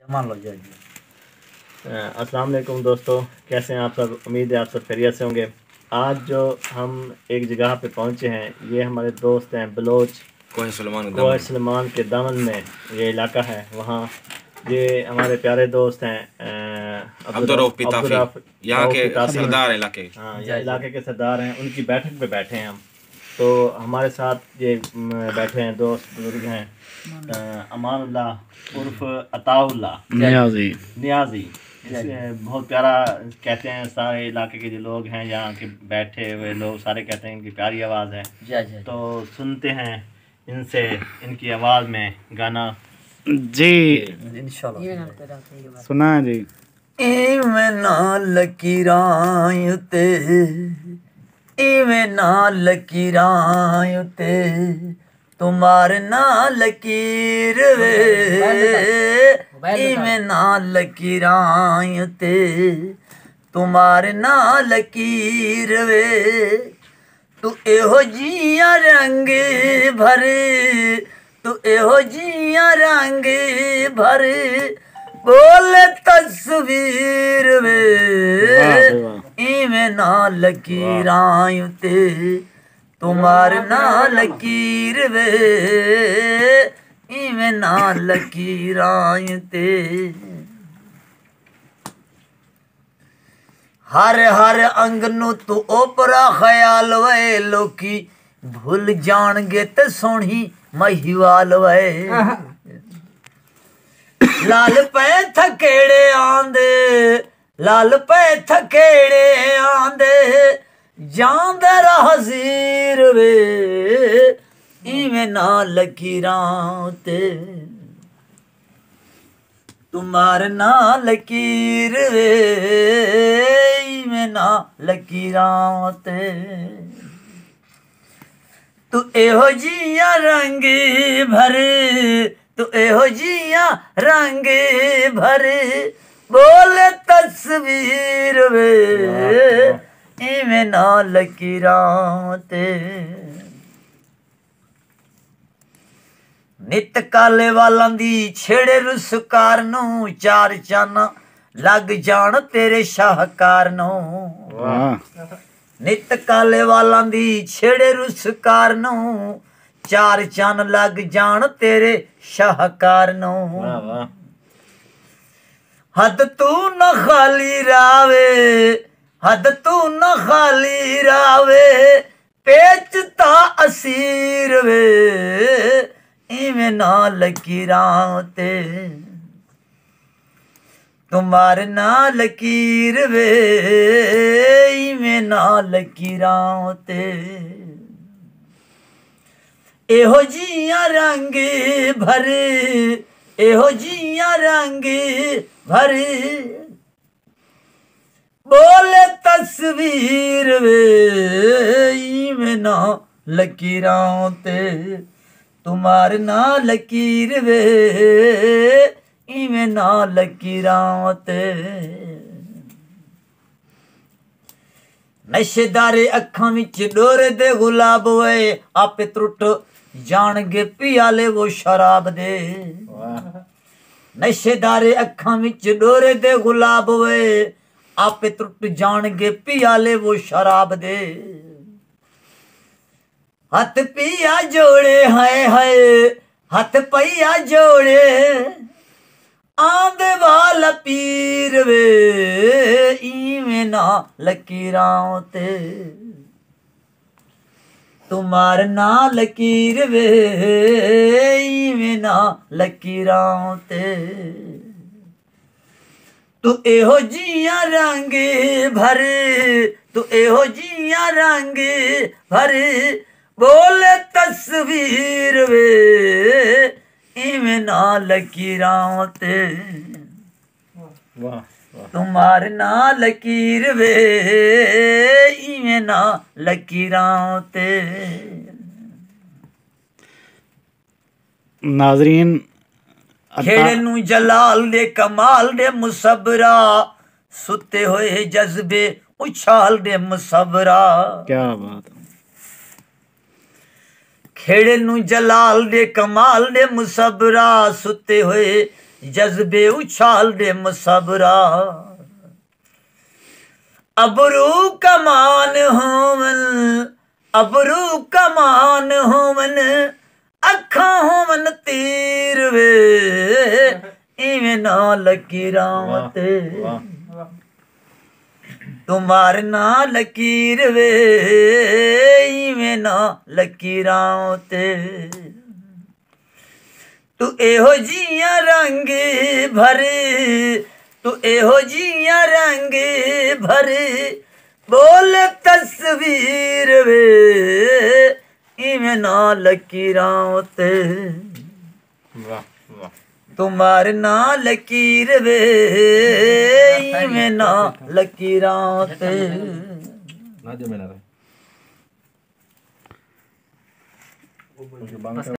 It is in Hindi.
मान लो जी। अस्सलाम वालेकुम दोस्तों, कैसे हैं आप सब। उम्मीद है आप सब खैरियत से होंगे। आज जो हम एक जगह पे पहुंचे हैं, ये हमारे दोस्त हैं बलोच कोहे सलमान के दामन में ये इलाका है। वहाँ ये हमारे प्यारे दोस्त हैं अब्दुर्रऊफ यहाँ के सरदार इलाके। हाँ, ये इलाके के सरदार हैं। उनकी बैठक पे बैठे हैं हम। तो हमारे साथ ये बैठे हैं दोस्त बुजुर्ग हैं, अमानुल्लाह उर्फ अताउल्लाह नियाजी। बहुत प्यारा कहते हैं, सारे इलाके के जो लोग हैं यहाँ के बैठे हुए लोग सारे कहते हैं इनकी प्यारी आवाज़ है। तो सुनते हैं इनसे, इनकी आवाज़ में गाना जी इंशाल्लाह सुना जी। इवें ना लकीरां उते, इवें ना लकीरां उते, तुम्हार ना लकीर वे, इवें ना लकीरां उते, तुम्हार ना लकीर वे, तू एहो जिया रंग भर, तू एहो जिया रंग भर, बोले तस्वीर वे, इवें ना लकीरां उते, तुम्हार ना लकीर वे, इवें ना लकीरां उते। हर हर अंग नू तू ओपरा ख्याल वे, लोकी भूल जाणगे ते सोहनी महिवाल वे, लाल पे थकेड़े आंदे, लाल पे थकेड़े आंदे, जांदर हज़ीर वे, इवें ना लकीरां ते, तुम्हार ना लकीर वे, इवें ना लकीरां ते, तू एहो जिया रंग भर, तू एहो जिया रंग भर, बोले तस्वीर वे, इवें ना लकीरां ते। नित काले वालां दी छेड़े रुसकार नू, चार चाना लग जान तेरे शाहकार नू। नित काले वालां दी छेड़े रुसकार नू, चार चन लग जान तेरे शाहकार नू। हद तू न खाली रावे, हद तू न खाली रावे, पेचता असीर वे, इवें ना लकीरां ते, तुम्हार ना लकीर वे, इवें ना लकीरां ते। एहो जिया रंग भर, एहो जिया रंग भर, बोले तस्वीर वे, इवें ना लकीरां ते, तुम्हार ना लकीर वे, इवें ना लकीरां ते। नशेदारे अखां विच डोरे दे गुलाब वे, आपे त्रुट जाणगे पियाले वो शराब दे। नशेदारे अखां विच डोरे दे गुलाब वे, आपे त्रुट जाणगे पियाले वो शराब दे। हथ पिया जोड़े हाय हाय, हथ पैया जोड़े, आंदे वाला पीर वे, इवें ना लकीरां ते, तुम्हार ना लकीर वे, इवें ना लकीरां ते। तू एहो जिया रंग भर, तू एहो जिया रंग भर, बोले तस्वीर वे, इवें ना लकीरां ते, तुम्हार ना लकीर वे, इवें ना लकीरां ते। नाजरीन, खेड़े नू जलाल दे कमाल दे मुसबरा, सुते होए जज्बे उछाल दे मुसबरा। क्या बात। खेड़े नू जलाल दे कमाल दे मुसबरा, सुते होए जज्बे उछाल दे मुसबरा अबरू कमान होवन अबरू कमान होवन अखा होवन तीर वे इवें ना लकीरां ते तुम्हार ना लकीर वे इवें ना लकीरां ते तू एहो जिया रंग भरे तू एहो जिया रंग भरे बोल तस्वीर वे इवें ना लकीरां ते तुम्हार ना लकीर वे इवें ना लकीरां ते